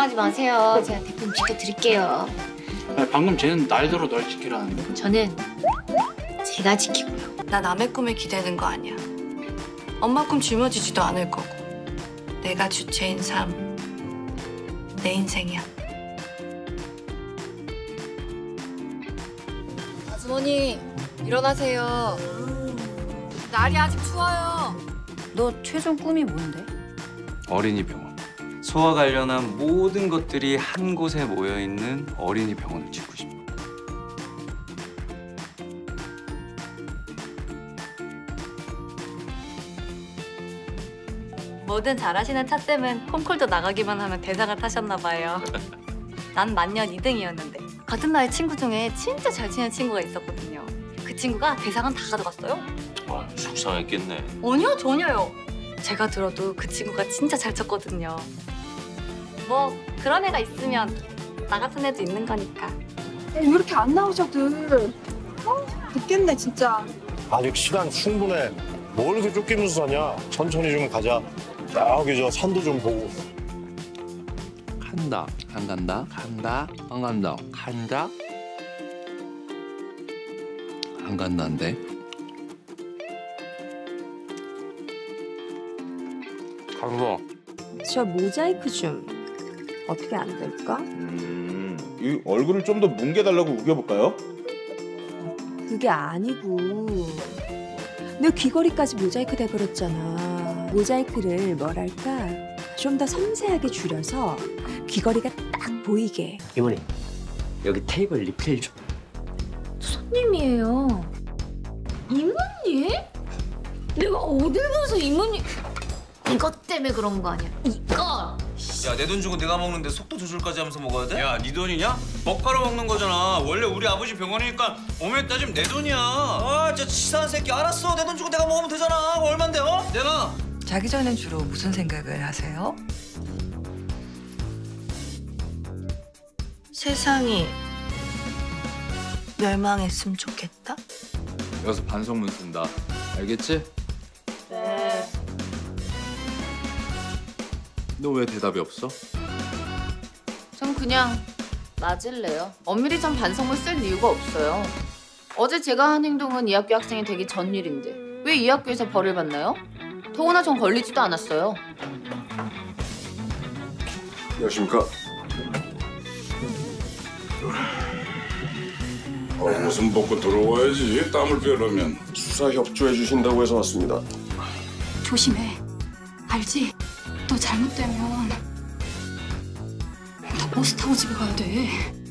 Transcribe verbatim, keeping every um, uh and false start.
걱정하지 마세요. 제가 대품 지켜드릴게요. 아니, 방금 쟤는 날더러 널 지키라는데. 저는 제가 지키고요. 나 남의 꿈에 기대는 거 아니야. 엄마 꿈 짊어지지도 않을 거고. 내가 주체인 삶, 내 인생이야. 아주머니, 일어나세요. 날이 아직 추워요. 너 최종 꿈이 뭔데? 어린이 병원. 소와 관련한 모든 것들이 한 곳에 모여 있는 어린이 병원을 짓고 싶어. 뭐든 잘하시는 차쌤은 콩쿨도 나가기만 하면 대상을 타셨나 봐요. 난 만년 이 등이었는데 같은 나이 친구 중에 진짜 잘 치는 친구가 있었거든요. 그 친구가 대상은 다 가져갔어요. 와, 속상했겠네. 아니요, 전혀요. 제가 들어도 그 친구가 진짜 잘 쳤거든요. 뭐 그런 애가 있으면 나 같은 애도 있는 거니까. 왜 이렇게 안 나오셔들? 어? 늦겠네 진짜. 아직 시간 충분해. 뭘 이렇게 쫓기면서 사냐? 천천히 좀 가자. 저기 저 산도 좀 보고. 간다, 안 간다, 간다, 안 간다, 간다, 안 간다인데. 강서. 저 모자이크 좀 어떻게 안 될까? 음, 이 얼굴을 좀 더 뭉개달라고 우겨볼까요? 그게 아니고 내 귀걸이까지 모자이크 돼버렸잖아. 모자이크를 뭐랄까 좀 더 섬세하게 줄여서 귀걸이가 딱 보이게. 이모님, 여기 테이블 리필 좀. 손님이에요. 이모님? 내가 어딜 가서 이모님... 이것 때문에 그런 거 아니야? 이거! 야, 내 돈 주고 내가 먹는데 속도 조절까지 하면서 먹어야 돼? 야, 네 돈이냐? 먹가로 먹는 거잖아. 원래 우리 아버지 병원이니까 엄밀히 따지면 내 돈이야. 아, 저 치사한 새끼. 알았어. 내 돈 주고 내가 먹으면 되잖아. 얼만데, 어? 내놔. 자기 전엔 주로 무슨 생각을 하세요? 세상이 멸망했으면 좋겠다? 여기서 반성문 쓴다. 알겠지? 네. 너 왜 대답이 없어? 전 그냥 맞을래요. 엄밀히 전 반성문 쓸 이유가 없어요. 어제 제가 한 행동은 이 학교 학생이 되기 전 일인데 왜 이 학교에서 벌을 받나요? 더구나 전 걸리지도 않았어요. 안녕하십니까. 어, 옷은 벗고 들어와야지. 땀을 빼려면. 수사 협조해 주신다고 해서 왔습니다. 조심해. 알지? 너 잘못되면 나 버스 타고 집에 가야 돼.